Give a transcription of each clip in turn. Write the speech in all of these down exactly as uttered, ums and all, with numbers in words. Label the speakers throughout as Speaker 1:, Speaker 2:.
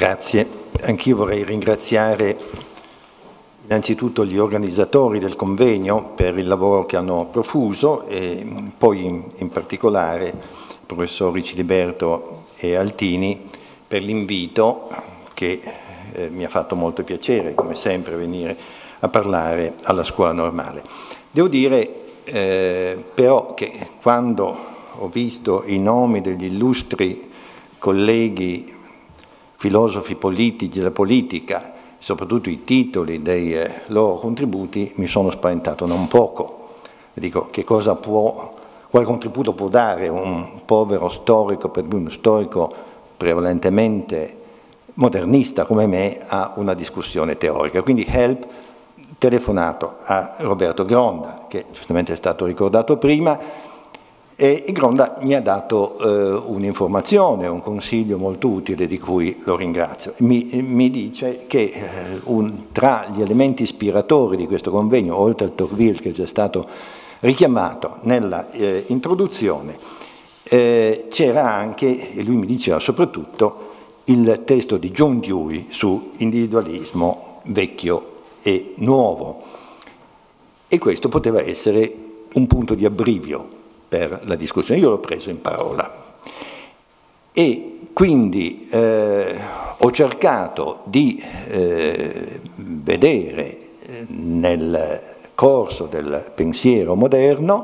Speaker 1: Grazie. Anch'io vorrei ringraziare innanzitutto gli organizzatori del convegno per il lavoro che hanno profuso e poi in, in particolare il professor Riciliberto e Altini per l'invito che eh, mi ha fatto molto piacere, come sempre, venire a parlare alla scuola normale. Devo dire eh, però che quando ho visto i nomi degli illustri colleghi filosofi politici della politica, soprattutto i titoli dei eh, loro contributi, mi sono spaventato non poco. Dico, che cosa può, quale contributo può dare un povero storico, per cui uno storico prevalentemente modernista come me, a una discussione teorica. Quindi help, telefonato a Roberto Gronda, che giustamente è stato ricordato prima, e Gronda mi ha dato eh, un'informazione, un consiglio molto utile di cui lo ringrazio. Mi, mi dice che eh, un, tra gli elementi ispiratori di questo convegno, oltre al Tocqueville che è già stato richiamato nella eh, introduzione, eh, c'era anche, e lui mi diceva soprattutto, il testo di John Dewey su individualismo vecchio e nuovo. E questo poteva essere un punto di abbrivio per la discussione. Io l'ho preso in parola e quindi eh, ho cercato di eh, vedere nel corso del pensiero moderno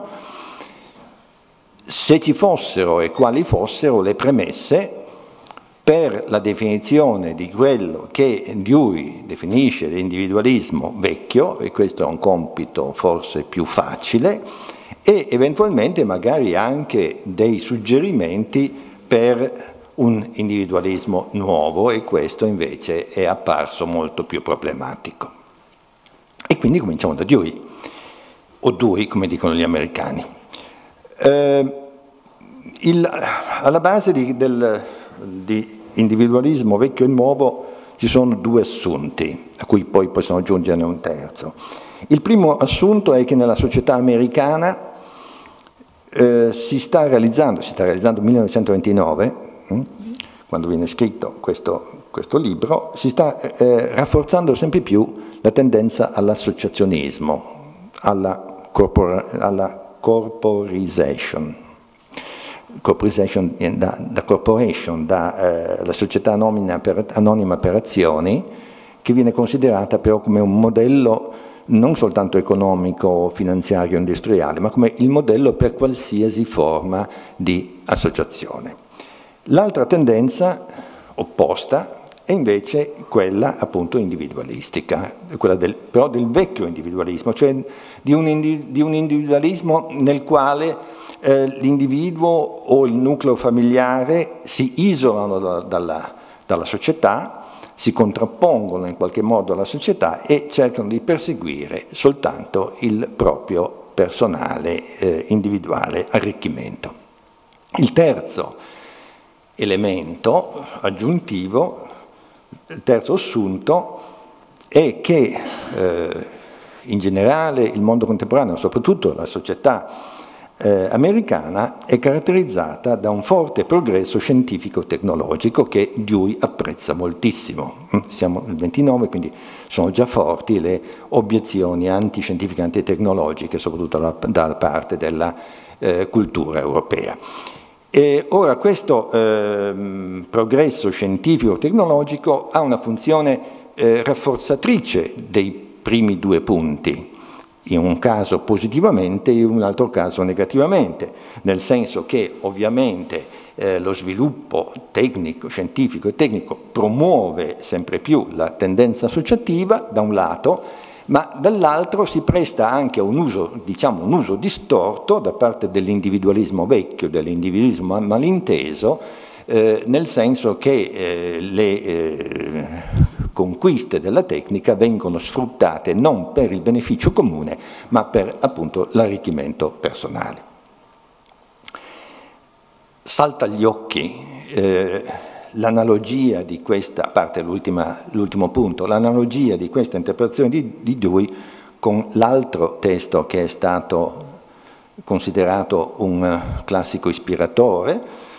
Speaker 1: se ci fossero e quali fossero le premesse per la definizione di quello che Dewey definisce l'individualismo vecchio, e questo è un compito forse più facile, e eventualmente magari anche dei suggerimenti per un individualismo nuovo, e questo invece è apparso molto più problematico. E quindi cominciamo da Dewey, o Dewey come dicono gli americani. Eh, il, alla base di, del, di individualismo vecchio e nuovo ci sono due assunti, a cui poi possiamo aggiungerne un terzo. Il primo assunto è che nella società americana Eh, si sta realizzando, si sta realizzando nel millenovecentoventinove, hm, quando viene scritto questo, questo libro, si sta eh, rafforzando sempre più la tendenza all'associazionismo, alla, corpora, alla corporization, corporization da, da corporation, da eh, la società anonima per, anonima per azioni, che viene considerata però come un modello non soltanto economico, finanziario, industriale, ma come il modello per qualsiasi forma di associazione. L'altra tendenza opposta è invece quella appunto individualistica, quella del, però del vecchio individualismo, cioè di un, indi, di un individualismo nel quale eh, l'individuo o il nucleo familiare si isolano da, dalla, dalla società, si contrappongono in qualche modo alla società e cercano di perseguire soltanto il proprio personale, eh, individuale arricchimento. Il terzo elemento aggiuntivo, il terzo assunto, è che eh, in generale il mondo contemporaneo, soprattutto la società Eh, americana, è caratterizzata da un forte progresso scientifico-tecnologico che Dewey apprezza moltissimo. Siamo nel ventinove, quindi sono già forti le obiezioni antiscientifiche e antitecnologiche, soprattutto da, da parte della eh, cultura europea. E ora questo eh, progresso scientifico-tecnologico ha una funzione eh, rafforzatrice dei primi due punti, in un caso positivamente e in un altro caso negativamente, nel senso che ovviamente eh, lo sviluppo tecnico, scientifico e tecnico promuove sempre più la tendenza associativa da un lato, ma dall'altro si presta anche a un uso, diciamo, un uso distorto da parte dell'individualismo vecchio, dell'individualismo malinteso, eh, nel senso che eh, le eh, conquiste della tecnica vengono sfruttate non per il beneficio comune, ma per appunto l'arricchimento personale. Salta agli occhi eh, l'analogia di questa, a parte l'ultimo punto, l'analogia di questa interpretazione di, di Dewey con l'altro testo che è stato considerato un classico ispiratore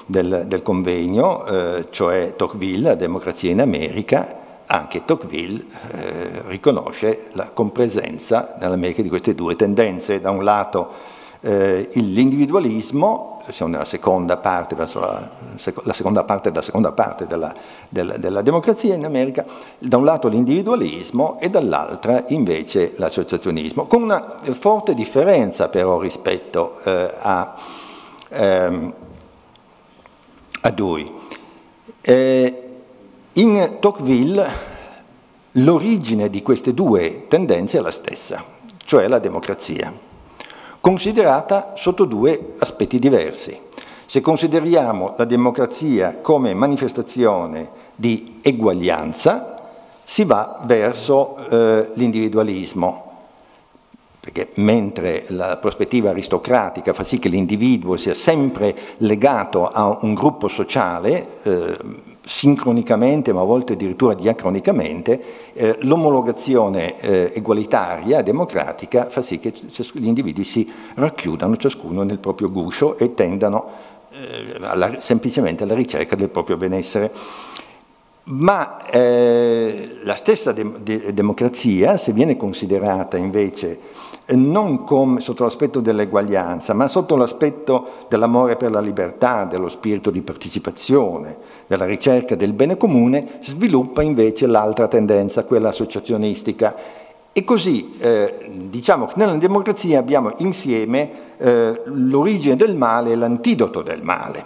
Speaker 1: del, del convegno, eh, cioè Tocqueville, la democrazia in America. Anche Tocqueville eh, riconosce la compresenza nell'America di queste due tendenze. Da un lato eh, l'individualismo, siamo nella seconda parte, verso la, la seconda parte della seconda parte della, della, della democrazia in America, da un lato l'individualismo e dall'altra invece l'associazionismo, con una forte differenza però rispetto eh, a, ehm, a Dewey. Eh, In Tocqueville l'origine di queste due tendenze è la stessa, cioè la democrazia, considerata sotto due aspetti diversi. Se consideriamo la democrazia come manifestazione di eguaglianza, si va verso eh, l'individualismo, perché mentre la prospettiva aristocratica fa sì che l'individuo sia sempre legato a un gruppo sociale, eh, sincronicamente, ma a volte addirittura diacronicamente, eh, l'omologazione eh, egualitaria, democratica, fa sì che gli individui si racchiudano ciascuno nel proprio guscio e tendano eh, alla, semplicemente alla ricerca del proprio benessere. Ma eh, la stessa de de democrazia, se viene considerata invece non come, sotto l'aspetto dell'eguaglianza, ma sotto l'aspetto dell'amore per la libertà, dello spirito di partecipazione, della ricerca del bene comune, sviluppa invece l'altra tendenza, quella associazionistica. E così eh, diciamo che nella democrazia abbiamo insieme eh, l'origine del male e l'antidoto del male,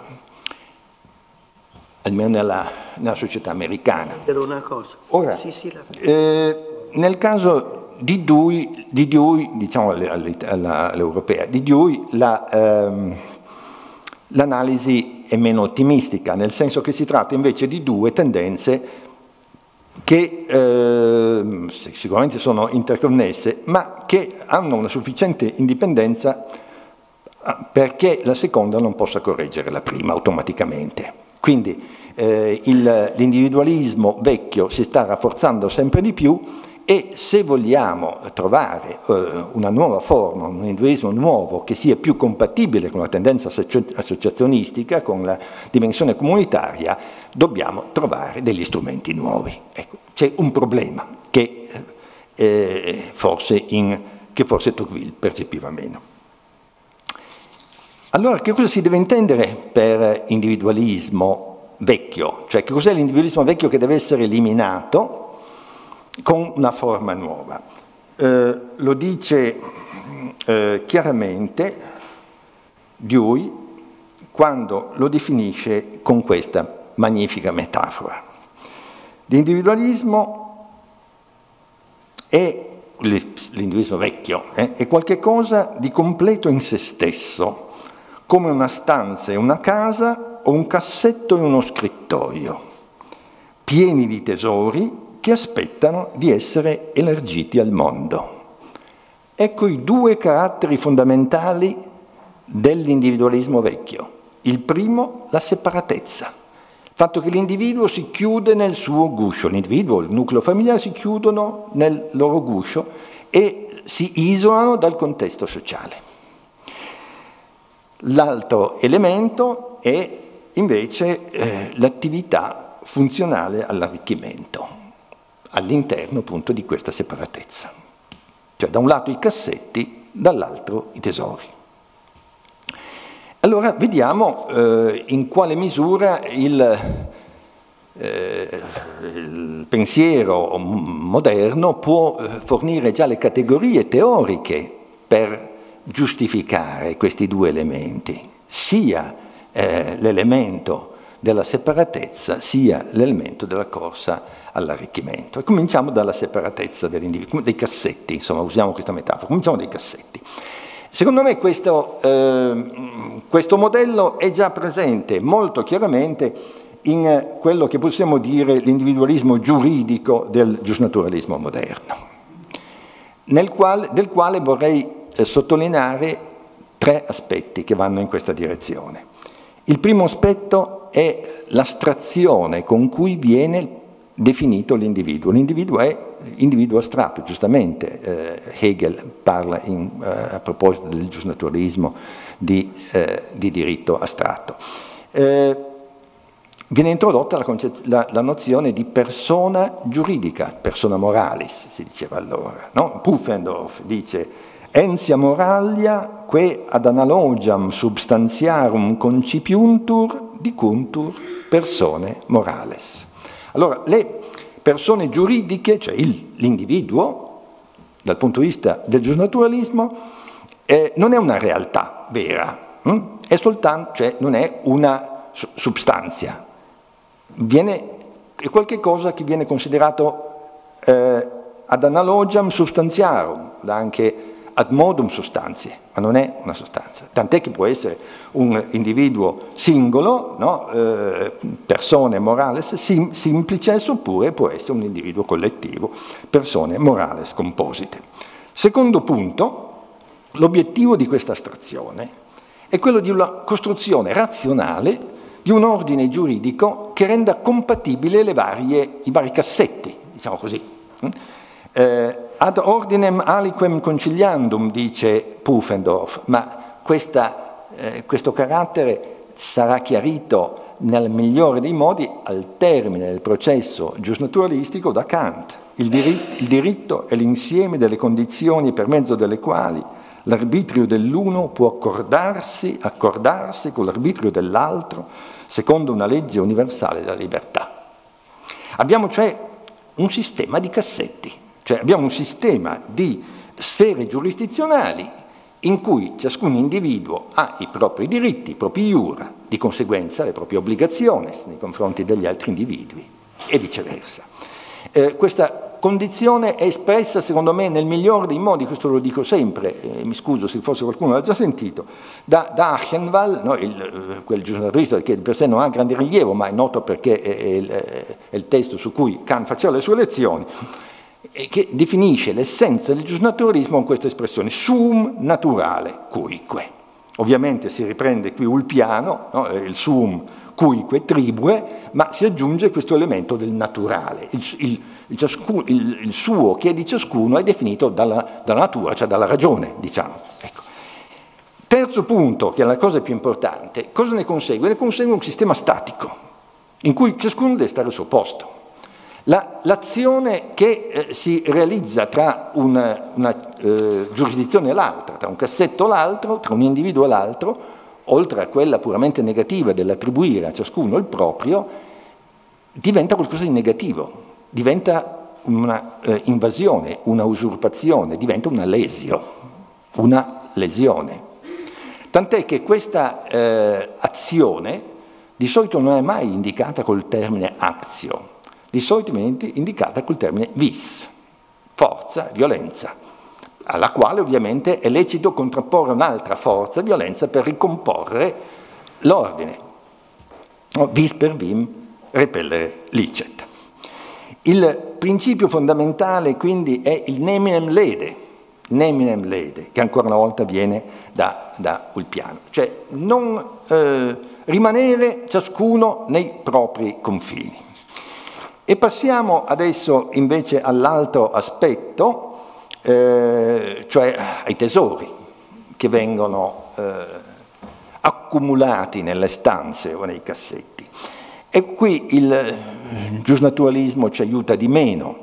Speaker 1: almeno nella, nella società americana.
Speaker 2: Per una cosa.
Speaker 1: Ora,
Speaker 2: sì, sì, la...
Speaker 1: eh, nel caso di Dewey, di Dewey diciamo all'europea, di Dewey l'analisi ehm, è meno ottimistica, nel senso che si tratta invece di due tendenze che eh, sicuramente sono interconnesse, ma che hanno una sufficiente indipendenza perché la seconda non possa correggere la prima automaticamente. Quindi eh, l'individualismo vecchio si sta rafforzando sempre di più, e se vogliamo trovare eh, una nuova forma, un individualismo nuovo che sia più compatibile con la tendenza associazionistica, con la dimensione comunitaria, dobbiamo trovare degli strumenti nuovi. Ecco, c'è un problema che, eh, forse in, che forse Tocqueville percepiva meno. Allora, che cosa si deve intendere per individualismo vecchio? Cioè, che cos'è l'individualismo vecchio che deve essere eliminato con una forma nuova? Eh, lo dice eh, chiaramente Dewey quando lo definisce con questa magnifica metafora. L'individualismo è, l'individualismo vecchio, eh, è qualche cosa di completo in se stesso, come una stanza e una casa o un cassetto e uno scrittoio, pieni di tesori che aspettano di essere elargiti al mondo. Ecco i due caratteri fondamentali dell'individualismo vecchio. Il primo, la separatezza, il fatto che l'individuo si chiude nel suo guscio, l'individuo e il nucleo familiare si chiudono nel loro guscio e si isolano dal contesto sociale. L'altro elemento è invece eh, l'attività funzionale all'arricchimento, all'interno appunto di questa separatezza. Cioè da un lato i cassetti, dall'altro i tesori. Allora vediamo eh, in quale misura il, eh, il pensiero moderno può fornire già le categorie teoriche per giustificare questi due elementi, sia eh, l'elemento della separatezza sia l'elemento della corsa all'arricchimento. E cominciamo dalla separatezza dell'individuo, dei cassetti, insomma usiamo questa metafora, cominciamo dai cassetti. Secondo me questo, eh, questo modello è già presente molto chiaramente in quello che possiamo dire l'individualismo giuridico del giusnaturalismo moderno, nel quale, del quale vorrei eh, sottolineare tre aspetti che vanno in questa direzione. Il primo aspetto è l'astrazione con cui viene definito l'individuo. L'individuo è individuo astratto, giustamente eh, Hegel parla in, eh, a proposito del giusnaturalismo di, eh, di diritto astratto. eh, viene introdotta la, la, la nozione di persona giuridica, persona moralis, si diceva allora. No? Pufendorf dice «Ensia moralia que ad analogiam substantiarum concipiuntur dicuntur persone morales». Allora, le persone giuridiche, cioè l'individuo, dal punto di vista del giusnaturalismo, eh, non è una realtà vera, hm? è soltanto, cioè non è una substanzia, viene, è qualche cosa che viene considerato eh, ad analogiam substantiarum, anche ad modum sostanzie, ma non è una sostanza, tant'è che può essere un individuo singolo, no? eh, persone morales sim, simplices, oppure può essere un individuo collettivo, persone morales composite. Secondo punto, l'obiettivo di questa astrazione è quello di una costruzione razionale di un ordine giuridico che renda compatibile le varie, i vari cassetti, diciamo così. Eh, ad ordinem aliquem conciliandum, dice Pufendorf, ma questa, eh, questo carattere sarà chiarito nel migliore dei modi al termine del processo giusnaturalistico da Kant. Il diritto, il diritto è l'insieme delle condizioni per mezzo delle quali l'arbitrio dell'uno può accordarsi, accordarsi con l'arbitrio dell'altro secondo una legge universale della libertà. Abbiamo cioè un sistema di cassetti, cioè abbiamo un sistema di sfere giurisdizionali in cui ciascun individuo ha i propri diritti, i propri iura, di conseguenza le proprie obbligazioni nei confronti degli altri individui e viceversa. Eh, questa condizione è espressa, secondo me, nel migliore dei modi, questo lo dico sempre, eh, mi scuso se forse qualcuno l'ha già sentito, da, da Achenwall, no, il, quel giornalista che per sé non ha grande rilievo, ma è noto perché è, è, è il testo su cui Kant faceva le sue lezioni, e che definisce l'essenza del giusnaturalismo con questa espressione, sum naturale cuique. Ovviamente si riprende qui Ulpiano, no, il sum cuique tribue, ma si aggiunge questo elemento del naturale. Il, il, il, ciascuno, il, il suo che è di ciascuno è definito dalla, dalla natura, cioè dalla ragione, diciamo. Ecco. Terzo punto, che è la cosa più importante, cosa ne consegue? Ne consegue un sistema statico, in cui ciascuno deve stare al suo posto. L'azione che eh, si realizza tra una, una eh, giurisdizione e l'altra, tra un cassetto e l'altro, tra un individuo e l'altro, oltre a quella puramente negativa dell'attribuire a ciascuno il proprio, diventa qualcosa di negativo, diventa una eh, invasione, una usurpazione, diventa una lesio, una lesione. Tant'è che questa eh, azione di solito non è mai indicata col termine actio, di solito viene indicata col termine vis, forza, violenza, alla quale ovviamente è lecito contrapporre un'altra forza, violenza, per ricomporre l'ordine. Vis per vim repellere licet. Il principio fondamentale quindi è il neminem lede, neminem lede, che ancora una volta viene da, da Ulpiano, cioè non eh, rimanere ciascuno nei propri confini. E passiamo adesso invece all'altro aspetto, eh, cioè ai tesori che vengono eh, accumulati nelle stanze o nei cassetti. E qui il giusnaturalismo ci aiuta di meno,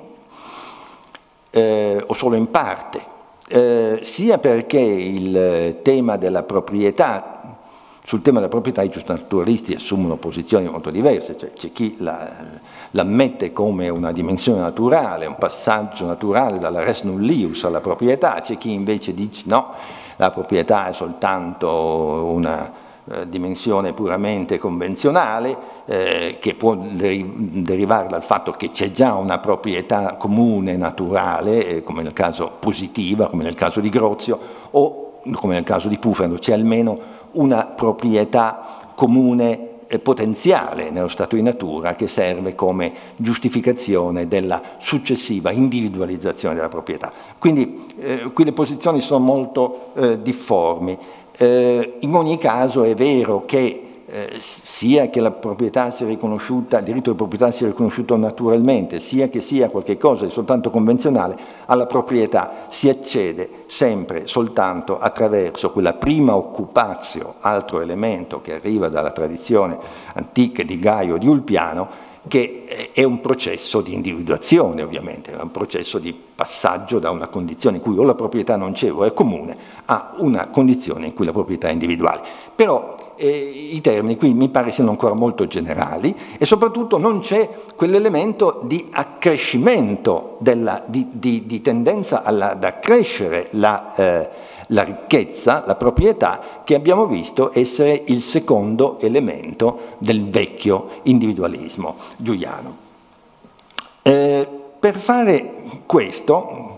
Speaker 1: eh, o solo in parte, eh, sia perché il tema della proprietà, sul tema della proprietà i giusnaturalisti assumono posizioni molto diverse, cioè c'è chi l'ammette la come una dimensione naturale, un passaggio naturale dalla res nullius alla proprietà, c'è chi invece dice no, la proprietà è soltanto una eh, dimensione puramente convenzionale eh, che può deri derivare dal fatto che c'è già una proprietà comune naturale, eh, come nel caso positiva, come nel caso di Grozio, o come nel caso di Pufendorf, c'è almeno una proprietà comune e potenziale nello stato di natura che serve come giustificazione della successiva individualizzazione della proprietà. Quindi eh, qui le posizioni sono molto eh, difformi. Eh, in ogni caso è vero che eh, sia che la proprietà sia riconosciuta, il diritto di proprietà sia riconosciuto naturalmente, sia che sia qualcosa di soltanto convenzionale, alla proprietà si accede sempre soltanto attraverso quella prima occupazio, altro elemento che arriva dalla tradizione antica di Gaio di Ulpiano, che è un processo di individuazione ovviamente, è un processo di passaggio da una condizione in cui o la proprietà non c'è o è comune a una condizione in cui la proprietà è individuale. Però eh, i termini qui mi pare siano ancora molto generali e soprattutto non c'è quell'elemento di accrescimento, della, di, di, di tendenza alla, ad accrescere la, eh, la ricchezza, la proprietà, che abbiamo visto essere il secondo elemento del vecchio individualismo giuliano. Eh, per fare questo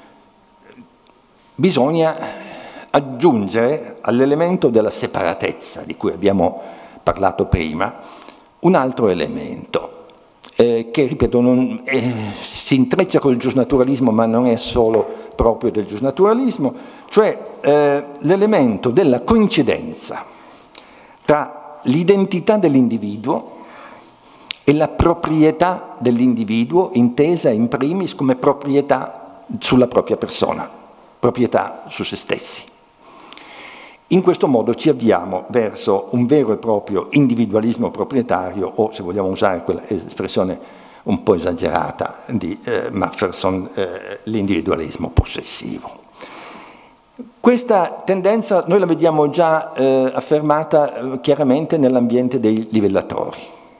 Speaker 1: bisogna aggiungere all'elemento della separatezza di cui abbiamo parlato prima un altro elemento eh, che, ripeto, non, eh, si intreccia col giusnaturalismo ma non è solo proprio del giusnaturalismo, cioè eh, l'elemento della coincidenza tra l'identità dell'individuo e la proprietà dell'individuo intesa in primis come proprietà sulla propria persona, proprietà su se stessi. In questo modo ci avviamo verso un vero e proprio individualismo proprietario o, se vogliamo usare quell'espressione un po' esagerata di eh, Macpherson, eh, l'individualismo possessivo. Questa tendenza noi la vediamo già eh, affermata eh, chiaramente nell'ambiente dei livellatori.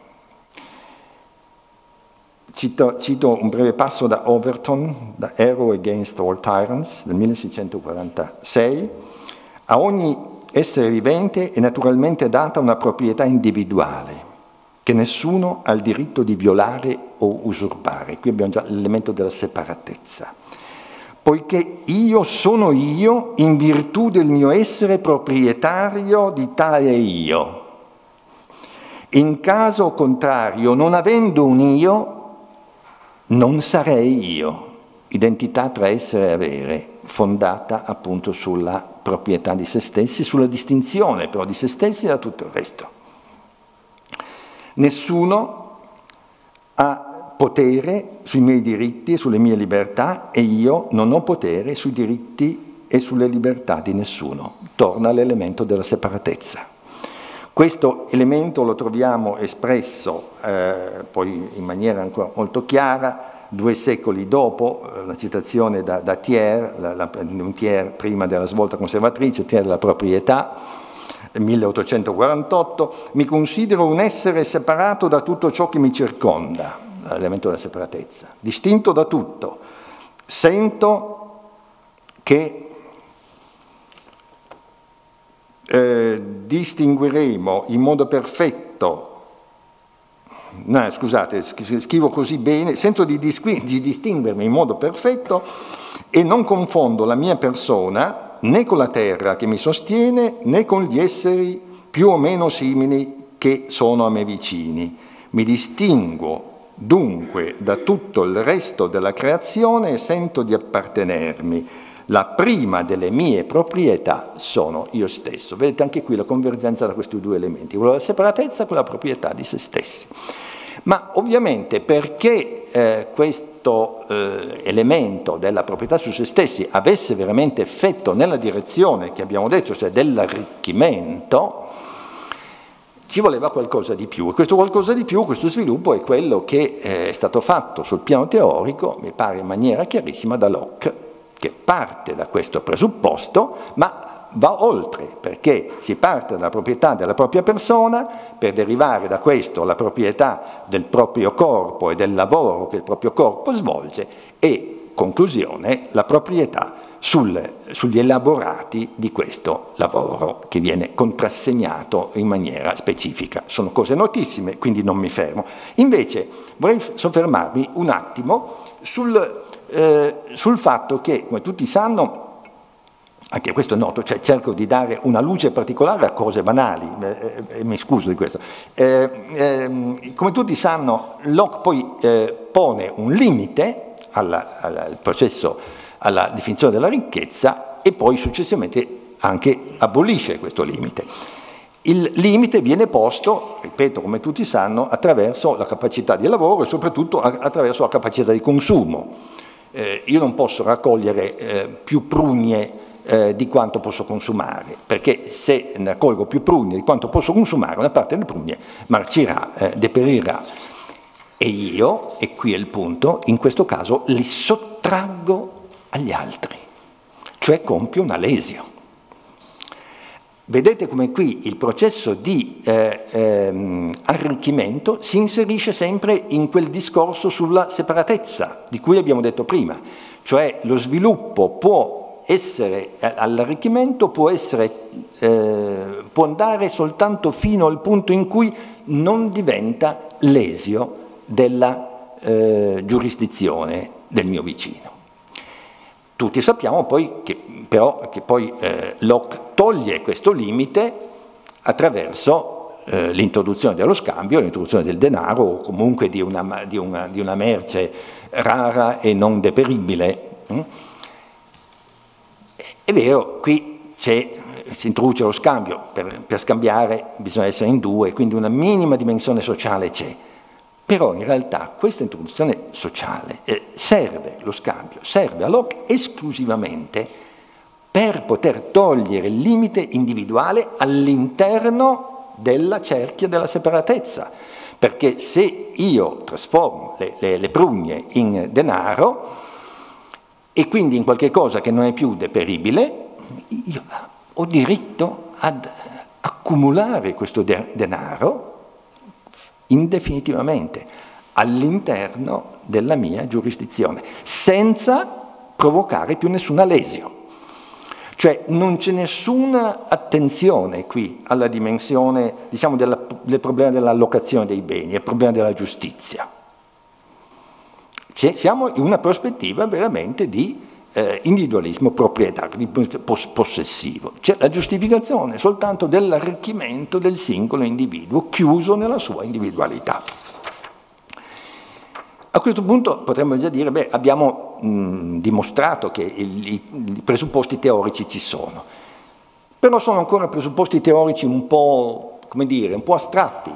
Speaker 1: Cito, cito un breve passo da Overton, da Arrow Against All Tyrants, del millenovecentoquarantasei. A ogni essere vivente è naturalmente data una proprietà individuale, che nessuno ha il diritto di violare o usurpare. Qui abbiamo già l'elemento della separatezza. Poiché io sono io in virtù del mio essere proprietario di tale io. In caso contrario, non avendo un io, non sarei io. Identità tra essere e avere, fondata appunto sulla proprietà di se stessi, sulla distinzione però di se stessi da tutto il resto. Nessuno ha potere sui miei diritti e sulle mie libertà e io non ho potere sui diritti e sulle libertà di nessuno. Torna l'elemento della separatezza. Questo elemento lo troviamo espresso eh, poi in maniera ancora molto chiara due secoli dopo, una citazione da, da Thiers, la, la, un Thiers prima della svolta conservatrice, Thiers della proprietà, milleottocentoquarantotto, mi considero un essere separato da tutto ciò che mi circonda, l'elemento della separatezza, distinto da tutto, sento che eh, distingueremo in modo perfetto, no, scusate, scrivo così bene, sento di, di distinguermi in modo perfetto e non confondo la mia persona né con la terra che mi sostiene, né con gli esseri più o meno simili che sono a me vicini. Mi distinguo dunque da tutto il resto della creazione e sento di appartenermi. La prima delle mie proprietà sono io stesso. Vedete anche qui la convergenza da questi due elementi, la separatezza con la proprietà di se stessi. Ma ovviamente perché eh, questo eh, elemento della proprietà su se stessi avesse veramente effetto nella direzione che abbiamo detto, cioè dell'arricchimento, ci voleva qualcosa di più. E questo qualcosa di più, questo sviluppo è quello che eh, è stato fatto sul piano teorico, mi pare in maniera chiarissima, da Locke, che parte da questo presupposto, ma va oltre, perché si parte dalla proprietà della propria persona per derivare da questo alla proprietà del proprio corpo e del lavoro che il proprio corpo svolge e, conclusione, la proprietà sul, sugli elaborati di questo lavoro che viene contrassegnato in maniera specifica. Sono cose notissime, quindi non mi fermo. Invece vorrei soffermarmi un attimo sul, eh, sul fatto che, come tutti sanno, anche questo è noto, cioè cerco di dare una luce particolare a cose banali, eh, eh, mi scuso di questo. Eh, eh, come tutti sanno, Locke poi eh, pone un limite alla, alla, al processo, alla definizione della ricchezza e poi successivamente anche abolisce questo limite. Il limite viene posto, ripeto, come tutti sanno, attraverso la capacità di lavoro e soprattutto attraverso la capacità di consumo. Eh, io non posso raccogliere eh, più prugne eh, di quanto posso consumare, perché se ne raccolgo più prugne di quanto posso consumare, una parte delle prugne marcirà, eh, deperirà. E io, e qui è il punto, in questo caso li sottraggo agli altri, cioè compio una lesio. Vedete come qui il processo di eh, ehm, arricchimento si inserisce sempre in quel discorso sulla separatezza di cui abbiamo detto prima, cioè lo sviluppo può essere, all'arricchimento può essere, eh, può andare soltanto fino al punto in cui non diventa lesio della eh, giurisdizione del mio vicino. Tutti sappiamo poi che, però, che poi eh, Locke toglie questo limite attraverso eh, l'introduzione dello scambio, l'introduzione del denaro o comunque di una, di una, di una merce rara e non deperibile. È vero, qui si introduce lo scambio, per, per scambiare bisogna essere in due, quindi una minima dimensione sociale c'è. Però in realtà questa introduzione sociale eh, serve, lo scambio, serve a Locke esclusivamente per poter togliere il limite individuale all'interno della cerchia della separatezza. Perché se io trasformo le, le, le prugne in denaro e quindi in qualche cosa che non è più deperibile, io ho diritto ad accumulare questo de denaro indefinitivamente all'interno della mia giurisdizione, senza provocare più nessuna lesio. Cioè non c'è nessuna attenzione qui alla dimensione, diciamo, della, del problema dell'allocazione dei beni, il problema della giustizia. Cioè, siamo in una prospettiva veramente di eh, individualismo proprietario, di possessivo. C'è la giustificazione soltanto dell'arricchimento del singolo individuo, chiuso nella sua individualità. A questo punto potremmo già dire, beh, abbiamo mh, dimostrato che il, i, i presupposti teorici ci sono, però sono ancora presupposti teorici un po', come dire, un po' astratti.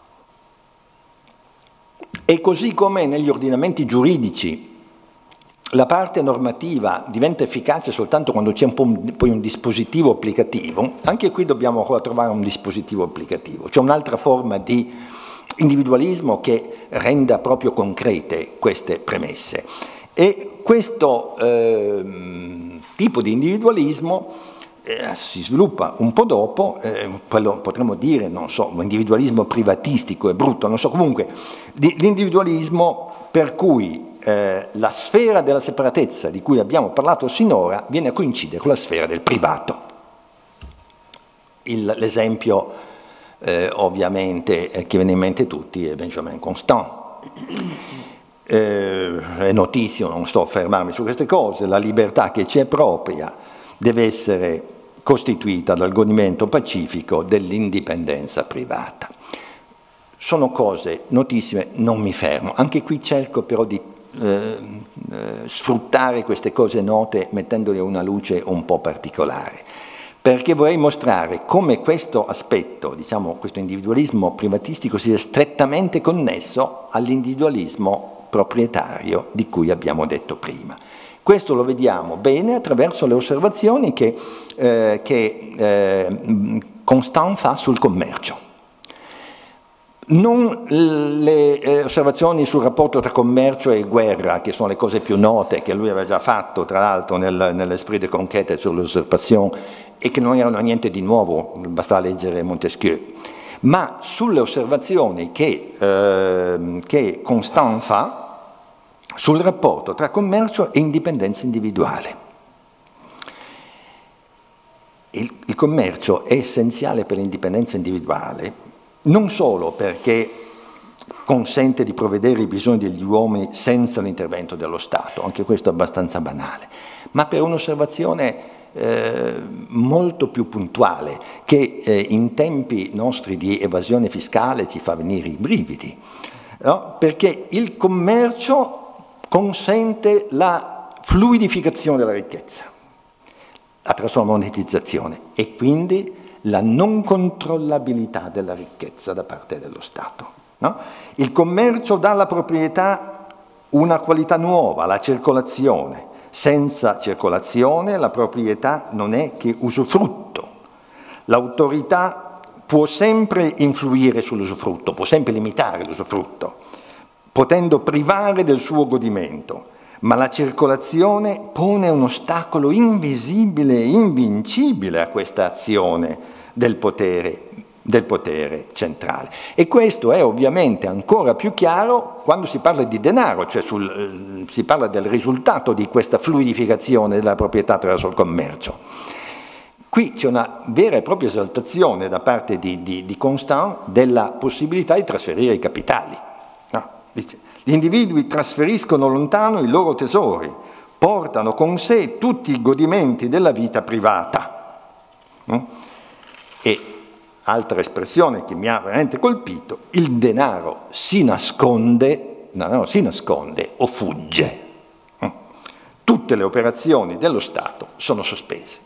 Speaker 1: E così come negli ordinamenti giuridici la parte normativa diventa efficace soltanto quando c'è un po' un, poi un dispositivo applicativo, anche qui dobbiamo ancora trovare un dispositivo applicativo, cioè un'altra forma di individualismo che renda proprio concrete queste premesse. E questo eh, tipo di individualismo eh, si sviluppa un po' dopo, eh, quello potremmo dire, non so, un individualismo privatistico è brutto, non so, comunque l'individualismo per cui eh, la sfera della separatezza di cui abbiamo parlato sinora viene a coincidere con la sfera del privato. L'esempio eh, ovviamente eh, che viene in mente a tutti è Benjamin Constant. Eh, è notissimo, non sto a fermarmi su queste cose, la libertà che ci è propria deve essere costituita dal godimento pacifico dell'indipendenza privata. Sono cose notissime, non mi fermo. Anche qui cerco però di eh, eh, sfruttare queste cose note mettendole a una luce un po' particolare, perché vorrei mostrare come questo aspetto, diciamo, questo individualismo privatistico sia strettamente connesso all'individualismo proprietario di cui abbiamo detto prima. Questo lo vediamo bene attraverso le osservazioni che, eh, che eh, Constant fa sul commercio. Non le eh, osservazioni sul rapporto tra commercio e guerra, che sono le cose più note, che lui aveva già fatto, tra l'altro, nel, nell'Esprit de conquête sur l'usurpation, e che non erano niente di nuovo, basta leggere Montesquieu, ma sulle osservazioni che, eh, che Constant fa sul rapporto tra commercio e indipendenza individuale. Il, il commercio è essenziale per l'indipendenza individuale, non solo perché consente di provvedere i bisogni degli uomini senza l'intervento dello Stato, anche questo è abbastanza banale, ma per un'osservazione eh, molto più puntuale, che eh, in tempi nostri di evasione fiscale ci fa venire i brividi, no? Perché il commercio consente la fluidificazione della ricchezza attraverso la monetizzazione e quindi la non controllabilità della ricchezza da parte dello Stato. No? Il commercio dà alla proprietà una qualità nuova, la circolazione. Senza circolazione la proprietà non è che usufrutto. L'autorità può sempre influire sull'usufrutto, può sempre limitare l'usufrutto, potendo privare del suo godimento, ma la circolazione pone un ostacolo invisibile e invincibile a questa azione del potere, del potere centrale. E questo è ovviamente ancora più chiaro quando si parla di denaro, cioè sul, eh, si parla del risultato di questa fluidificazione della proprietà attraverso il commercio. Qui c'è una vera e propria esaltazione da parte di, di, di Constant della possibilità di trasferire i capitali. No? Dice, gli individui trasferiscono lontano i loro tesori, portano con sé tutti i godimenti della vita privata. No? E altra espressione che mi ha veramente colpito, il denaro si nasconde, no, no, si nasconde o fugge. Tutte le operazioni dello Stato sono sospese.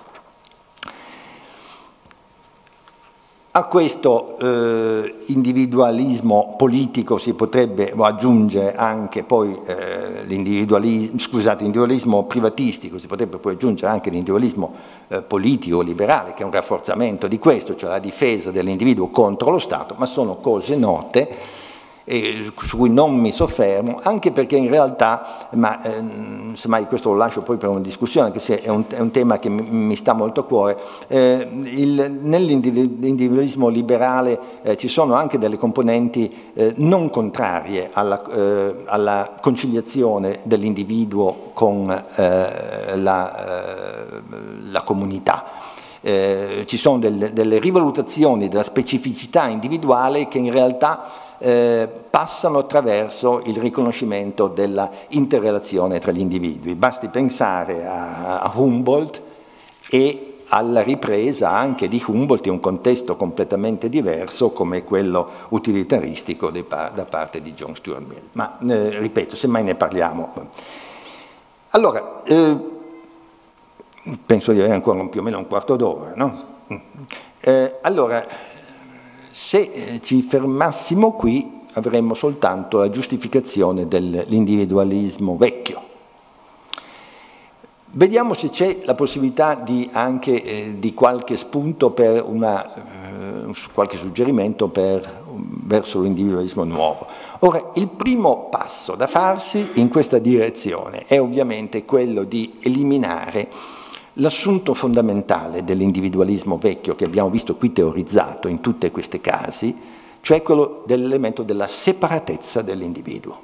Speaker 1: A questo eh, individualismo politico si potrebbe aggiungere anche poi eh, l'individualismo, scusate, individualismo privatistico, si potrebbe poi aggiungere anche l'individualismo eh, politico liberale, che è un rafforzamento di questo, cioè la difesa dell'individuo contro lo Stato, ma sono cose note e su cui non mi soffermo, anche perché in realtà, ma eh, semmai questo lo lascio poi per una discussione, che è un, è un tema che mi, mi sta molto a cuore, eh, nell'individualismo liberale eh, ci sono anche delle componenti eh, non contrarie alla, eh, alla conciliazione dell'individuo con eh, la, eh, la comunità. Eh, ci sono delle, delle rivalutazioni della specificità individuale che in realtà eh, passano attraverso il riconoscimento della interrelazione tra gli individui. Basti pensare a, a Humboldt e alla ripresa anche di Humboldt in un contesto completamente diverso come quello utilitaristico da parte di John Stuart Mill. Ma eh, ripeto, semmai ne parliamo. Allora, eh, penso di avere ancora più o meno un quarto d'ora, no? Eh, allora, se ci fermassimo qui avremmo soltanto la giustificazione dell'individualismo vecchio. Vediamo se c'è la possibilità di anche eh, di qualche spunto per una, eh, qualche suggerimento per, verso l'individualismo nuovo. Ora, il primo passo da farsi in questa direzione è ovviamente quello di eliminare l'assunto fondamentale dell'individualismo vecchio che abbiamo visto qui teorizzato in tutti questi casi, cioè quello dell'elemento della separatezza dell'individuo.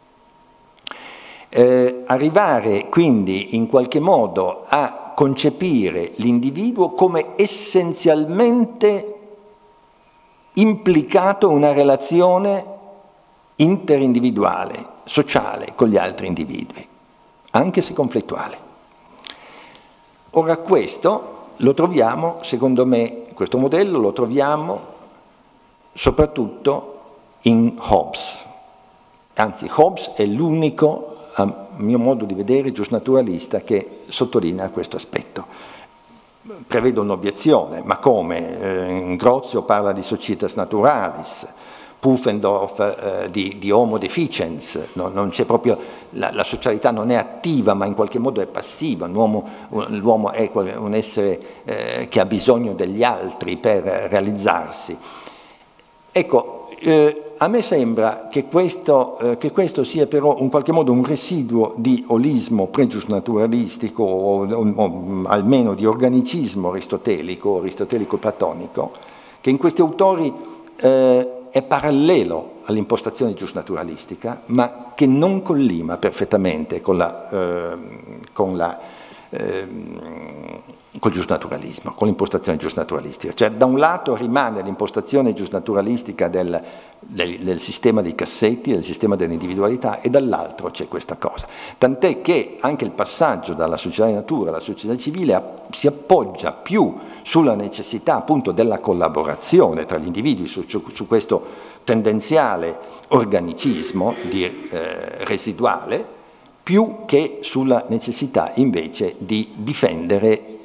Speaker 1: Eh, arrivare quindi in qualche modo a concepire l'individuo come essenzialmente implicato in una relazione interindividuale, sociale con gli altri individui, anche se conflittuale. Ora questo lo troviamo, secondo me, questo modello lo troviamo soprattutto in Hobbes. Anzi, Hobbes è l'unico, a mio modo di vedere, giusnaturalista che sottolinea questo aspetto. Prevedo un'obiezione, ma come? Eh, Grozio parla di societas naturalis, Pufendorf eh, di, di homo deficiens, no, non c'è proprio, la, la socialità non è attiva ma in qualche modo è passiva, l'uomo è un essere eh, che ha bisogno degli altri per realizzarsi. Ecco, eh, a me sembra che questo, eh, che questo sia però in qualche modo un residuo di olismo pregiusnaturalistico o, o, o almeno di organicismo aristotelico, aristotelico-platonico, che in questi autori eh, è parallelo all'impostazione giusnaturalistica, ma che non collima perfettamente con la, eh, con la eh, col giusnaturalismo, con l'impostazione giusnaturalistica. Cioè, da un lato rimane l'impostazione giusnaturalistica del, del, del sistema dei cassetti, del sistema dell'individualità, e dall'altro c'è questa cosa. Tant'è che anche il passaggio dalla società di natura alla società civile si appoggia più sulla necessità appunto della collaborazione tra gli individui, su, su, su questo tendenziale organicismo di, eh, residuale, più che sulla necessità invece di difendere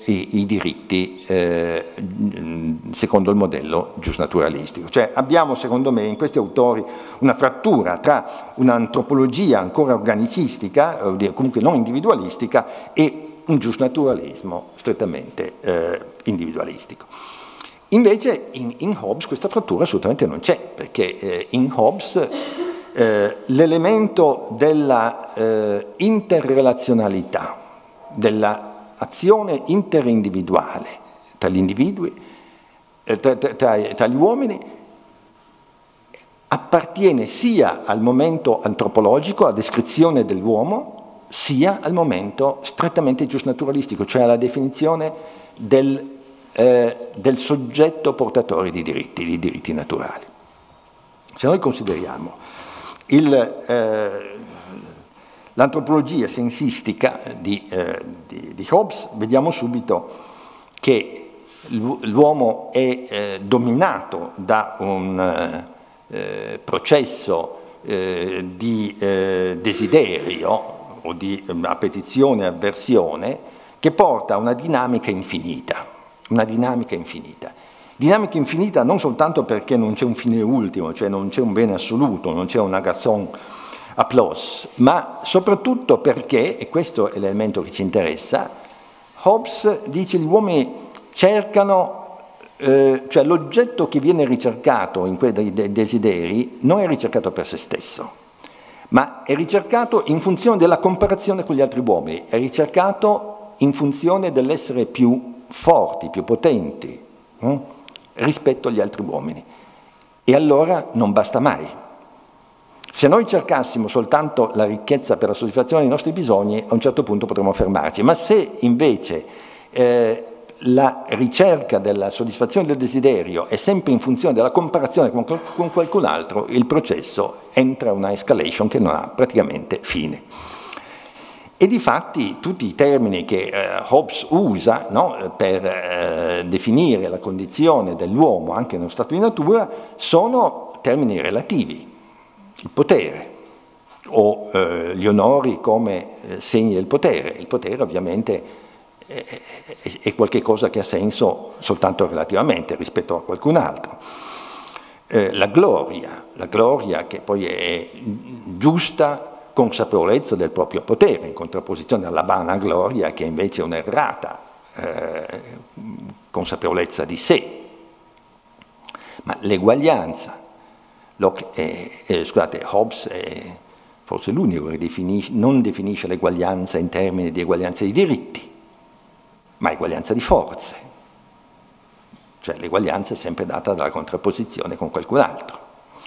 Speaker 1: i, i diritti eh, secondo il modello giusnaturalistico. Cioè abbiamo, secondo me, in questi autori una frattura tra un'antropologia ancora organicistica, eh, comunque non individualistica, e un giusnaturalismo strettamente eh, individualistico. Invece in, in Hobbes questa frattura assolutamente non c'è, perché eh, in Hobbes eh, l'elemento della eh, interrelazionalità, dell'azione interindividuale tra gli individui, eh, tra, tra, tra gli uomini, appartiene sia al momento antropologico, alla descrizione dell'uomo, sia al momento strettamente giusnaturalistico, cioè alla definizione del Eh, del soggetto portatore di diritti, di diritti naturali. Se noi consideriamo eh, l'antropologia sensistica di, eh, di, di Hobbes, vediamo subito che l'uomo è eh, dominato da un eh, processo eh, di eh, desiderio o di eh, appetizione e avversione che porta a una dinamica infinita. Una dinamica infinita. Dinamica infinita non soltanto perché non c'è un fine ultimo, cioè non c'è un bene assoluto, non c'è una raison applause, ma soprattutto perché, e questo è l'elemento che ci interessa, Hobbes dice che gli uomini cercano, eh, cioè l'oggetto che viene ricercato in quei desideri non è ricercato per se stesso, ma è ricercato in funzione della comparazione con gli altri uomini, è ricercato in funzione dell'essere più forti, più potenti hm? rispetto agli altri uomini. E allora non basta mai. Se noi cercassimo soltanto la ricchezza per la soddisfazione dei nostri bisogni, a un certo punto potremmo fermarci. Ma se invece eh, la ricerca della soddisfazione del desiderio è sempre in funzione della comparazione con, con qualcun altro, il processo entra in una escalation che non ha praticamente fine. E difatti tutti i termini che eh, Hobbes usa no, per eh, definire la condizione dell'uomo anche nello stato di natura sono termini relativi. Il potere o eh, gli onori come eh, segni del potere. Il potere ovviamente è, è, è qualcosa che ha senso soltanto relativamente rispetto a qualcun altro. Eh, la gloria, la gloria che poi è giusta consapevolezza del proprio potere, in contrapposizione alla vana gloria che invece è un'errata eh, consapevolezza di sé. Ma l'eguaglianza, eh, eh, scusate, Hobbes è forse l'unico che definisce, non definisce l'eguaglianza in termini di eguaglianza di diritti, ma eguaglianza di forze. Cioè l'eguaglianza è sempre data dalla contrapposizione con qualcun altro.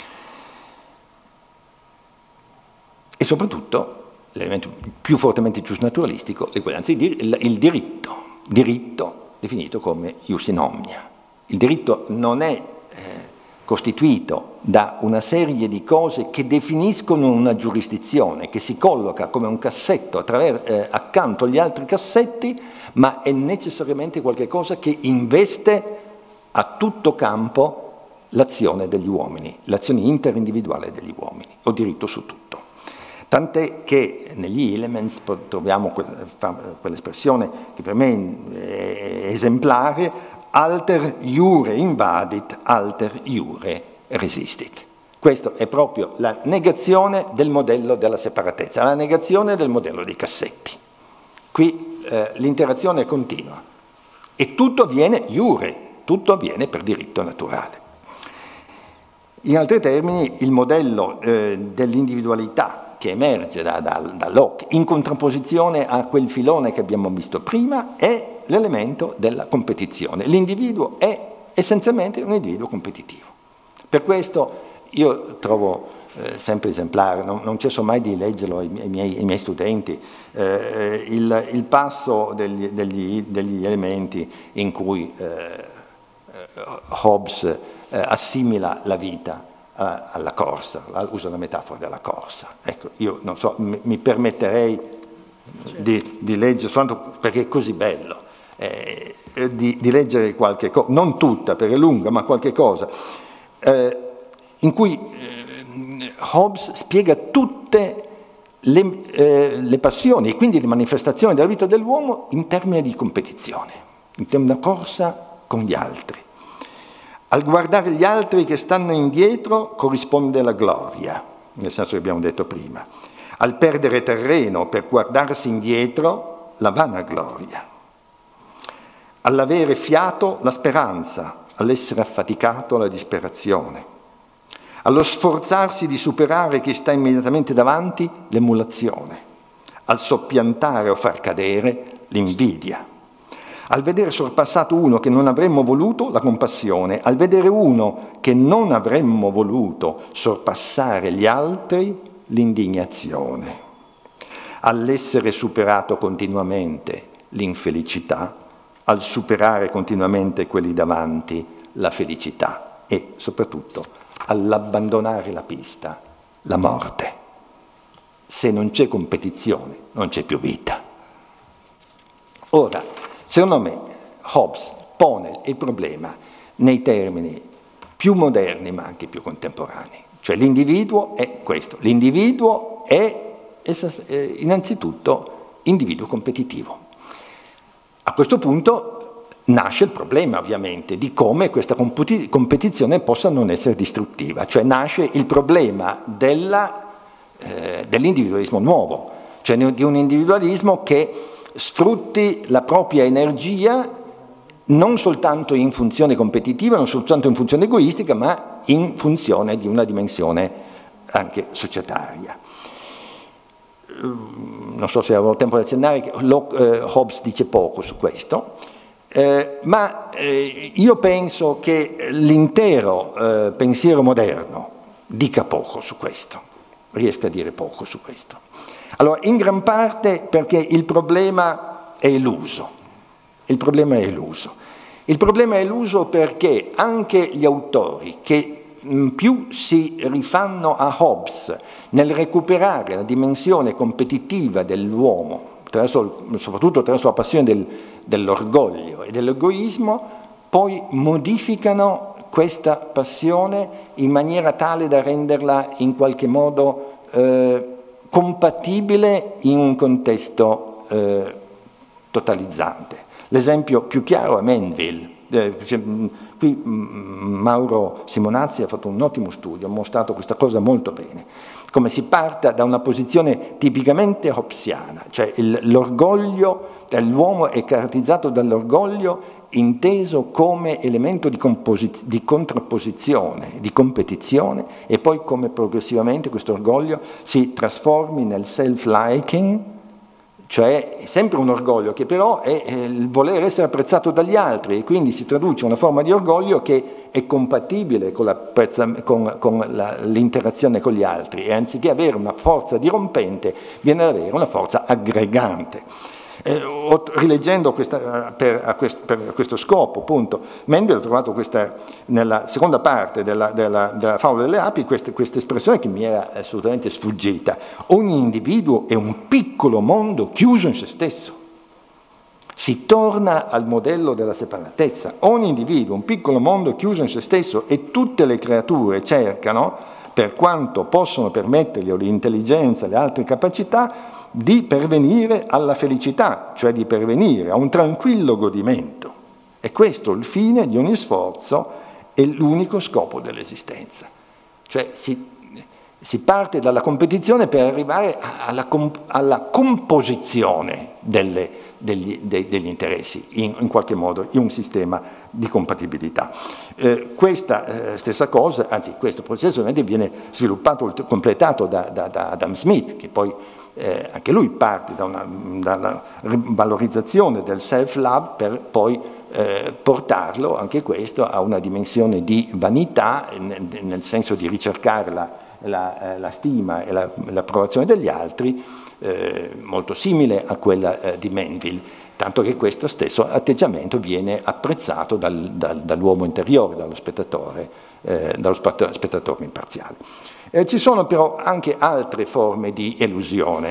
Speaker 1: E soprattutto, l'elemento più fortemente giusnaturalistico, l'eguaglianza, il diritto, diritto definito come ius in omnia. Il diritto non è eh, costituito da una serie di cose che definiscono una giurisdizione, che si colloca come un cassetto eh, accanto agli altri cassetti, ma è necessariamente qualcosa che investe a tutto campo l'azione degli uomini, l'azione interindividuale degli uomini, o diritto su tutto. Tant'è che negli Elements troviamo quell'espressione che per me è esemplare, alter iure invadit, alter iure resistit. Questa è proprio la negazione del modello della separatezza, la negazione del modello dei cassetti. Qui eh, l'interazione è continua e tutto avviene iure, tutto avviene per diritto naturale. In altri termini, il modello eh, dell'individualità che emerge da, da, da Locke, in contrapposizione a quel filone che abbiamo visto prima, è l'elemento della competizione. L'individuo è essenzialmente un individuo competitivo. Per questo io trovo eh, sempre esemplare, non, non cesso mai di leggerlo ai, ai, miei, ai miei studenti, eh, il, il passo degli, degli, degli elementi in cui eh, Hobbes eh, assimila la vita alla corsa, uso la metafora della corsa. Ecco, io non so, mi, mi permetterei di, di leggere, soltanto perché è così bello, eh, di, di leggere qualche cosa, non tutta perché è lunga, ma qualche cosa, eh, in cui eh, Hobbes spiega tutte le, eh, le passioni e quindi le manifestazioni della vita dell'uomo in termini di competizione. una corsa con gli altri. Al guardare gli altri che stanno indietro corrisponde la gloria, nel senso che abbiamo detto prima. Al perdere terreno per guardarsi indietro, la vanagloria. All'avere fiato, la speranza, all'essere affaticato, la disperazione. Allo sforzarsi di superare chi sta immediatamente davanti, l'emulazione. Al soppiantare o far cadere, l'invidia. Al vedere sorpassato uno che non avremmo voluto, la compassione. Al vedere uno che non avremmo voluto sorpassare gli altri, l'indignazione. All'essere superato continuamente, l'infelicità. Al superare continuamente quelli davanti, la felicità. E soprattutto all'abbandonare la pista, la morte. Se non c'è competizione, non c'è più vita. Ora, secondo me, Hobbes pone il problema nei termini più moderni ma anche più contemporanei. Cioè l'individuo è questo, l'individuo è innanzitutto individuo competitivo. A questo punto nasce il problema ovviamente di come questa competizione possa non essere distruttiva, cioè nasce il problema della, eh, dell'individualismo nuovo, cioè di un individualismo che sfrutti la propria energia non soltanto in funzione competitiva, non soltanto in funzione egoistica, ma in funzione di una dimensione anche societaria. Non so se avevo tempo di accennare, che Hobbes dice poco su questo, eh, ma eh, io penso che l'intero eh, pensiero moderno dica poco su questo, riesca a dire poco su questo. Allora, in gran parte perché il problema è eluso. Il problema è eluso. Il problema è eluso perché anche gli autori che più si rifanno a Hobbes nel recuperare la dimensione competitiva dell'uomo, soprattutto attraverso la passione del, dell'orgoglio e dell'egoismo, poi modificano questa passione in maniera tale da renderla in qualche modo eh, compatibile in un contesto eh, totalizzante. L'esempio più chiaro è Mainville. Eh, qui Mauro Simonazzi ha fatto un ottimo studio, ha mostrato questa cosa molto bene, come si parta da una posizione tipicamente hobbesiana, cioè l'orgoglio dell'uomo è caratterizzato dall'orgoglio inteso come elemento di, di contrapposizione, di competizione, e poi come progressivamente questo orgoglio si trasformi nel self-liking, cioè sempre un orgoglio che però è il voler essere apprezzato dagli altri, e quindi si traduce in una forma di orgoglio che è compatibile con l'interazione con gli altri, e anziché avere una forza dirompente viene ad avere una forza aggregante. Eh, rileggendo questa, per, a questo, per questo scopo, appunto, Mainville ha trovato questa, nella seconda parte della, della, della favola delle api, questa, questa espressione che mi era assolutamente sfuggita. Ogni individuo è un piccolo mondo chiuso in se stesso. Si torna al modello della separatezza. Ogni individuo è un piccolo mondo chiuso in se stesso, e tutte le creature cercano, per quanto possono permettergli l'intelligenza e le altre capacità, di pervenire alla felicità, cioè di pervenire a un tranquillo godimento. E questo il fine di ogni sforzo e l'unico scopo dell'esistenza. Cioè si, si parte dalla competizione per arrivare alla, comp alla composizione delle, degli, de, degli interessi, in, in qualche modo, in un sistema di compatibilità. Eh, questa eh, stessa cosa, anzi questo processo ovviamente viene sviluppato, completato da, da, da Adam Smith, che poi Eh, anche lui parte da una, da una valorizzazione del self-love per poi eh, portarlo, anche questo, a una dimensione di vanità, nel, nel senso di ricercare la, la, la stima e l'approvazione la, degli altri, eh, molto simile a quella eh, di Mainville, tanto che questo stesso atteggiamento viene apprezzato dal, dal, dall'uomo interiore, dallo spettatore, eh, dallo spettatore imparziale. Eh, ci sono però anche altre forme di elusione,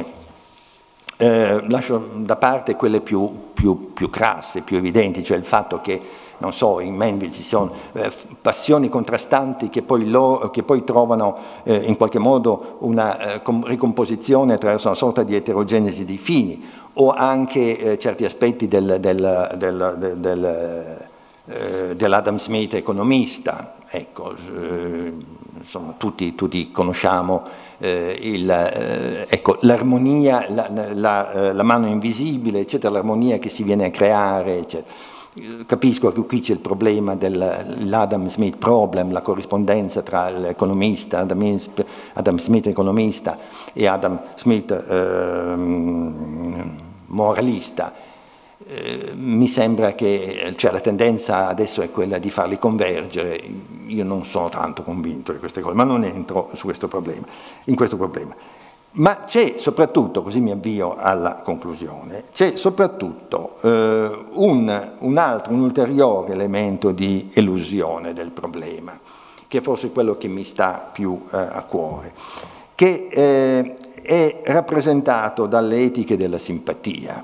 Speaker 1: eh, lascio da parte quelle più, più, più crasse, più evidenti, cioè il fatto che non so, in Melville ci sono eh, passioni contrastanti che poi, lo, che poi trovano eh, in qualche modo una eh, ricomposizione attraverso una sorta di eterogenesi di fini, o anche eh, certi aspetti del, del, del, del, del eh, dell'Adam Smith economista. Ecco, eh, insomma, tutti, tutti conosciamo eh, il, eh, ecco, l'armonia, la, la, la mano invisibile, eccetera, l'armonia che si viene a creare, eccetera. Capisco che qui c'è il problema dell'Adam Smith problem, la corrispondenza tra l'economista, Adam, Adam Smith economista e Adam Smith eh, moralista. Eh, mi sembra che cioè, la tendenza adesso è quella di farli convergere. Io non sono tanto convinto di queste cose, ma non entro su questo problema, in questo problema. Ma c'è soprattutto, così mi avvio alla conclusione, c'è soprattutto eh, un, un altro, un ulteriore elemento di elusione del problema, che è forse quello che mi sta più eh, a cuore, che eh, è rappresentato dalle etiche della simpatia,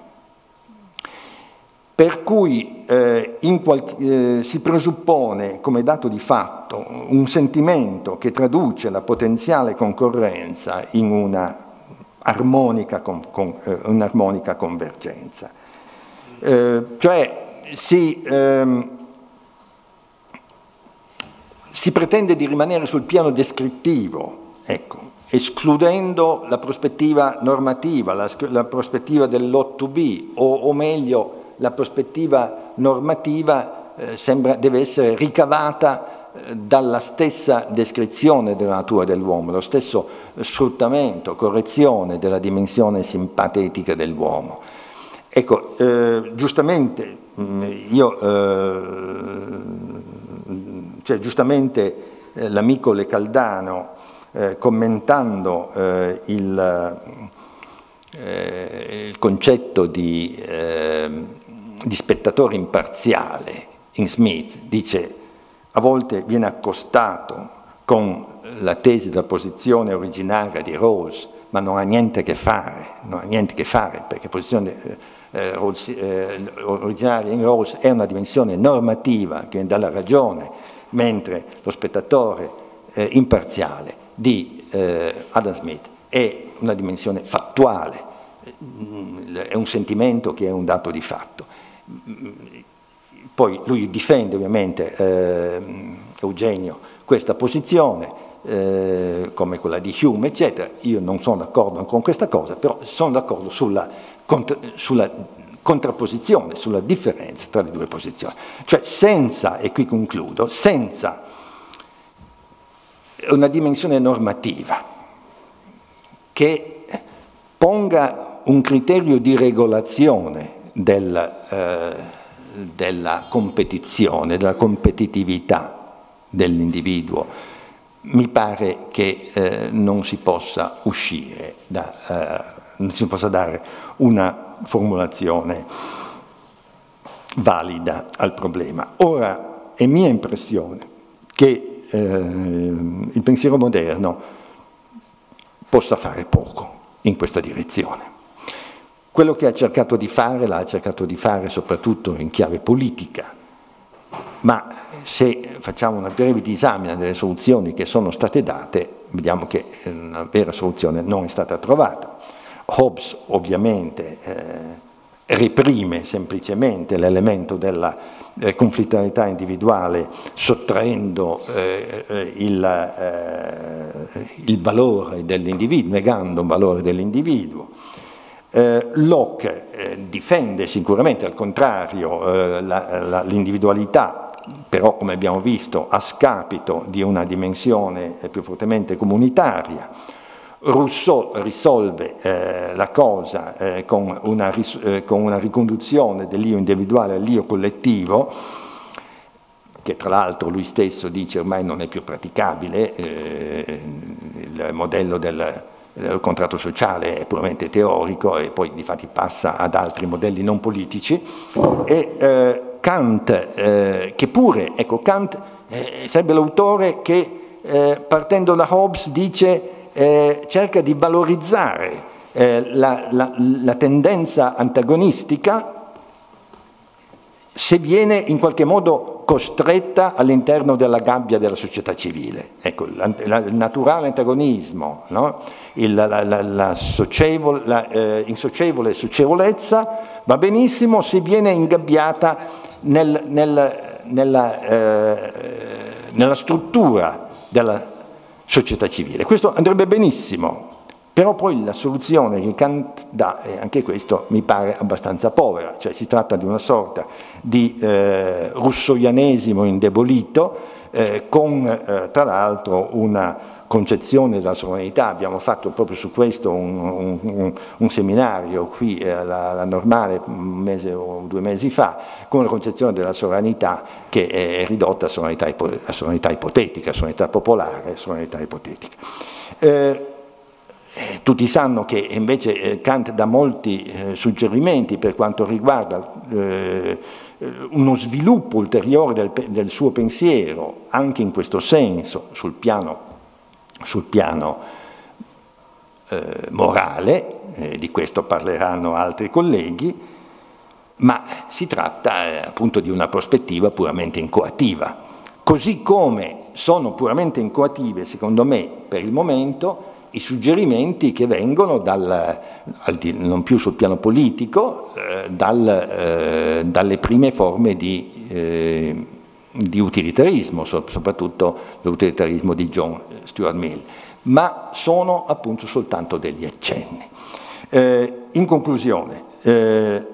Speaker 1: per cui eh, in qualche, eh, si presuppone come dato di fatto un sentimento che traduce la potenziale concorrenza in una armonica, con, con, eh, un'armonica convergenza. Eh, cioè si, ehm, si pretende di rimanere sul piano descrittivo, ecco, escludendo la prospettiva normativa, la, la prospettiva dell'O to B, o, o meglio la prospettiva normativa eh, sembra, deve essere ricavata eh, dalla stessa descrizione della natura dell'uomo, lo stesso sfruttamento, correzione della dimensione simpatetica dell'uomo. Ecco, eh, giustamente, io, eh, cioè, giustamente eh, l'amico Le Caldano, eh, commentando eh, il, eh, il concetto di eh, di spettatore imparziale in Smith, dice a volte viene accostato con la tesi della posizione originaria di Rawls, ma non ha niente a che fare, non ha niente a che fare, perché la posizione eh, Rawls, eh, originaria in Rawls è una dimensione normativa che viene dalla ragione, mentre lo spettatore eh, imparziale di eh, Adam Smith è una dimensione fattuale, è un sentimento che è un dato di fatto. Poi lui difende ovviamente eh, Eugenio questa posizione eh, come quella di Hume eccetera. Io non sono d'accordo con questa cosa, però sono d'accordo sulla, contra, sulla contrapposizione, sulla differenza tra le due posizioni, cioè senza, e qui concludo, senza una dimensione normativa che ponga un criterio di regolazione Del, eh, della competizione, della competitività dell'individuo, mi pare che eh, non si possa uscire da, eh, non si possa dare una formulazione valida al problema. Ora, è mia impressione che eh, il pensiero moderno possa fare poco in questa direzione. Quello che ha cercato di fare, l'ha cercato di fare soprattutto in chiave politica, ma se facciamo una breve disamina delle soluzioni che sono state date, vediamo che una vera soluzione non è stata trovata. Hobbes ovviamente eh, reprime semplicemente l'elemento della eh, conflittualità individuale, sottraendo eh, il, eh, il valore dell'individuo, negando un valore dell'individuo. Eh, Locke eh, difende sicuramente al contrario eh, l'individualità, però come abbiamo visto a scapito di una dimensione eh, più fortemente comunitaria. Rousseau risolve eh, la cosa eh, con, una, eh, con una riconduzione dell'io individuale all'io collettivo, che tra l'altro lui stesso dice ormai non è più praticabile, eh, il modello del il contratto sociale è puramente teorico e poi difatti passa ad altri modelli non politici, e eh, Kant, eh, che pure, ecco, Kant eh, sarebbe l'autore che eh, partendo da Hobbes dice, eh, cerca di valorizzare eh, la, la, la tendenza antagonistica se viene in qualche modo costretta all'interno della gabbia della società civile. Ecco, la, la, il naturale antagonismo, no? il, la, la, la, socievole, la eh, insocievole socievolezza va benissimo se viene ingabbiata nel, nel, nella, eh, nella struttura della società civile. Questo andrebbe benissimo. Però poi la soluzione che Kant dà, e anche questo mi pare abbastanza povera, cioè si tratta di una sorta di eh, russoianesimo indebolito, eh, con eh, tra l'altro una concezione della sovranità. Abbiamo fatto proprio su questo un, un, un seminario qui eh, alla, alla Normale un mese o due mesi fa, con una concezione della sovranità che è ridotta a sovranità, a sovranità ipotetica, a sovranità popolare, a sovranità ipotetica. Eh, Eh, tutti sanno che invece eh, Kant dà molti eh, suggerimenti per quanto riguarda eh, uno sviluppo ulteriore del, del suo pensiero, anche in questo senso, sul piano, sul piano eh, morale, eh, di questo parleranno altri colleghi, ma si tratta eh, appunto di una prospettiva puramente incoativa, così come sono puramente incoative, secondo me, per il momento, i suggerimenti che vengono dal, non più sul piano politico, eh, dal, eh, dalle prime forme di, eh, di utilitarismo, soprattutto l'utilitarismo di John Stuart Mill, ma sono appunto soltanto degli accenni. Eh, in conclusione, eh,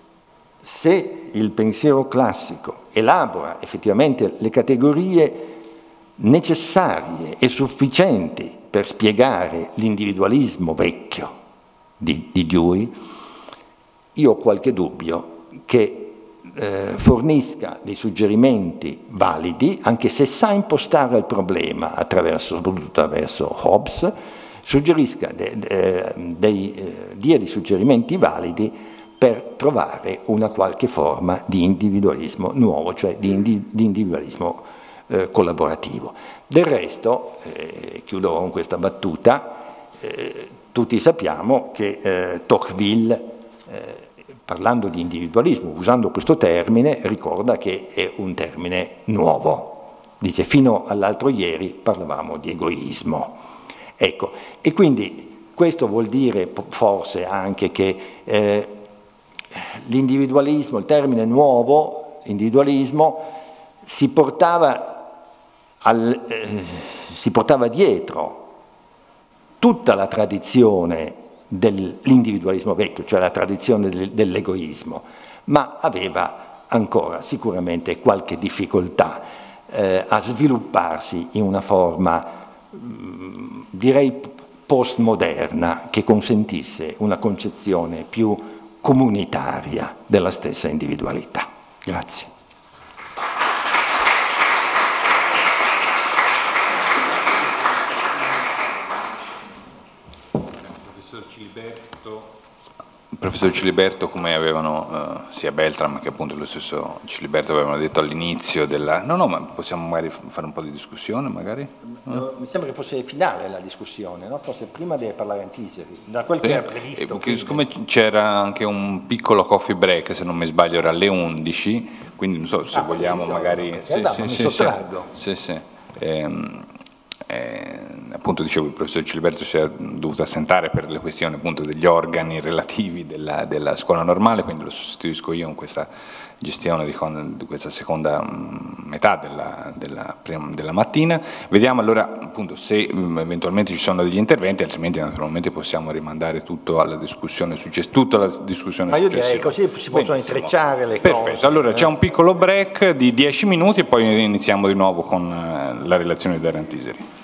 Speaker 1: se il pensiero classico elabora effettivamente le categorie necessarie e sufficienti per spiegare l'individualismo vecchio di, di Dewey, io ho qualche dubbio che eh, fornisca dei suggerimenti validi, anche se sa impostare il problema attraverso, soprattutto attraverso Hobbes, suggerisca de, de, dei, eh, dia dei suggerimenti validi per trovare una qualche forma di individualismo nuovo, cioè di, indi, di individualismo eh, collaborativo. Del resto, eh, chiudo con questa battuta, eh, tutti sappiamo che eh, Tocqueville, eh, parlando di individualismo, usando questo termine, ricorda che è un termine nuovo. Dice, fino all'altro ieri parlavamo di egoismo. Ecco, e quindi questo vuol dire forse anche che eh, l'individualismo, il termine nuovo, individualismo, si portava Al, eh, si portava dietro tutta la tradizione dell'individualismo vecchio, cioè la tradizione del, dell'egoismo, ma aveva ancora sicuramente qualche difficoltà eh, a svilupparsi in una forma, mh, direi, postmoderna, che consentisse una concezione più comunitaria della stessa individualità. Grazie.
Speaker 2: Il professor Ciliberto, come avevano eh, sia Beltram che appunto lo stesso Ciliberto avevano detto all'inizio della... No, no, ma possiamo magari fare un po' di discussione, magari? No?
Speaker 1: Mi sembra che fosse finale la discussione, no? Forse prima deve parlare Antiseri, da quel che era previsto.
Speaker 2: Eh, siccome c'era anche un piccolo coffee break, se non mi sbaglio, era alle undici, quindi non so se ah, vogliamo no, magari...
Speaker 1: Sì, andavo, sì, mi sì, sottraggo.
Speaker 2: Sì, sì. Ehm, Eh, appunto dicevo il professor Ciliberto si è dovuto assentare per le questioni appunto degli organi relativi della, della scuola normale, quindi lo sostituisco io in questa gestione di, di questa seconda mh, metà della, della, della mattina. Vediamo allora appunto se mh, eventualmente ci sono degli interventi, altrimenti naturalmente possiamo rimandare tutto alla discussione successiva. Tutta la discussione
Speaker 1: Ma io
Speaker 2: successiva.
Speaker 1: direi così si possono Benissimo. intrecciare le
Speaker 2: Perfetto.
Speaker 1: cose.
Speaker 2: Perfetto, allora eh. c'è un piccolo break di dieci minuti e poi iniziamo di nuovo con eh, la relazione di Dario Antiseri.